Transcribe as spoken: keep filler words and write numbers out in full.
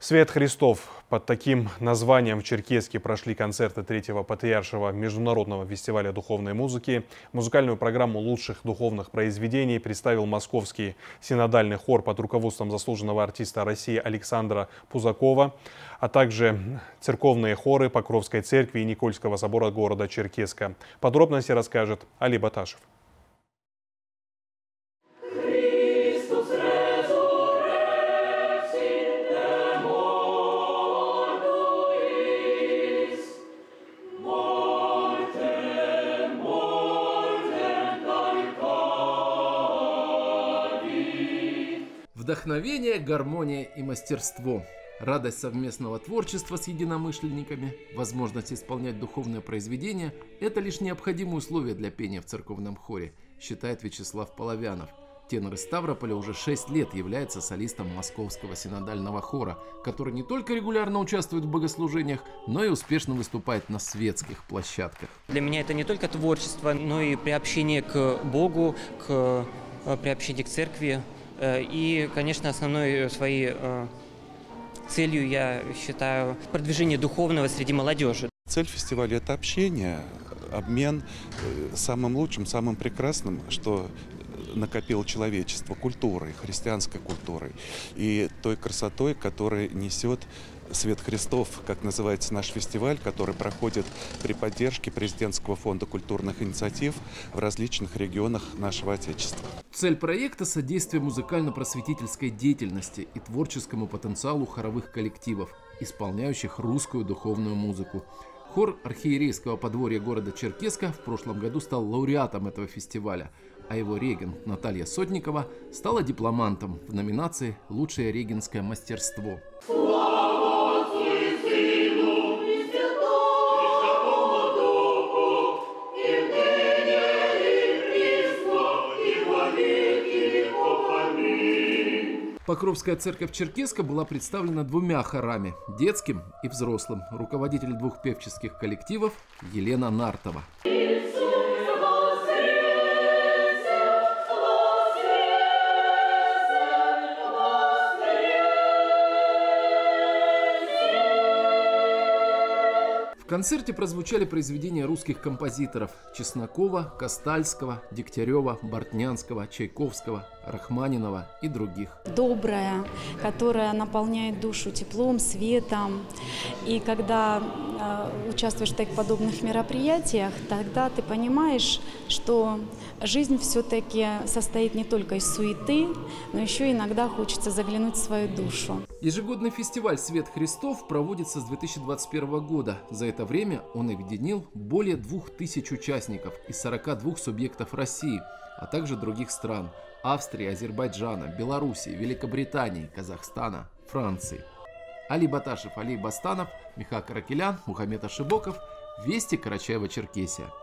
Свет Христов. Под таким названием в Черкесске прошли концерты третьего патриаршего международного фестиваля духовной музыки. Музыкальную программу лучших духовных произведений представил московский синодальный хор под руководством заслуженного артиста России Александра Пузакова, а также церковные хоры Покровской церкви и Никольского собора города Черкесска. Подробности расскажет Али Баташев. Вдохновение, гармония и мастерство, радость совместного творчества с единомышленниками, возможность исполнять духовное произведение – это лишь необходимые условия для пения в церковном хоре, считает Вячеслав Половянов. Тенор из Ставрополя уже шесть лет является солистом Московского синодального хора, который не только регулярно участвует в богослужениях, но и успешно выступает на светских площадках. Для меня это не только творчество, но и приобщение к Богу, к приобщение к церкви. И, конечно, основной своей целью я считаю продвижение духовного среди молодежи. Цель фестиваля – это общение, обмен самым лучшим, самым прекрасным, что накопило человечество, культурой, христианской культурой и той красотой, которая несет Свет Христов, как называется наш фестиваль, который проходит при поддержке Президентского фонда культурных инициатив в различных регионах нашего Отечества. Цель проекта – содействие музыкально-просветительской деятельности и творческому потенциалу хоровых коллективов, исполняющих русскую духовную музыку. Хор архиерейского подворья города Черкесска в прошлом году стал лауреатом этого фестиваля, а его регент Наталья Сотникова стала дипломантом в номинации «Лучшее регентское мастерство». Покровская церковь Черкесска была представлена двумя хорами – детским и взрослым. Руководитель двух певческих коллективов Елена Нартова. В концерте прозвучали произведения русских композиторов Чеснокова, Костальского, Дегтярева, Бортнянского, Чайковского, Рахманинова и других. Добрая, которая наполняет душу теплом, светом. И когда э, участвуешь в таких подобных мероприятиях, тогда ты понимаешь, что жизнь все-таки состоит не только из суеты, но еще иногда хочется заглянуть в свою душу. Ежегодный фестиваль «Свет Христов» проводится с две тысячи двадцать первого года. За это время он объединил более двух тысяч участников из сорока двух субъектов России, а также других стран – Австрии, Азербайджана, Белоруссии, Великобритании, Казахстана, Франции. Али Баташев, Али Бастанов, Миха Каракелян, Мухаммед Ашибоков. Вести, Карачаево-Черкесия.